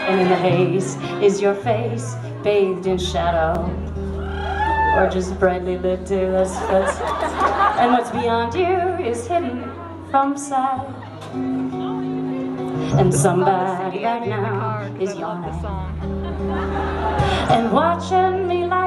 And in the haze is your face, bathed in shadow, or just brightly lit to the split. And what's beyond you is hidden from sight. And somebody right now is yawning and watching me like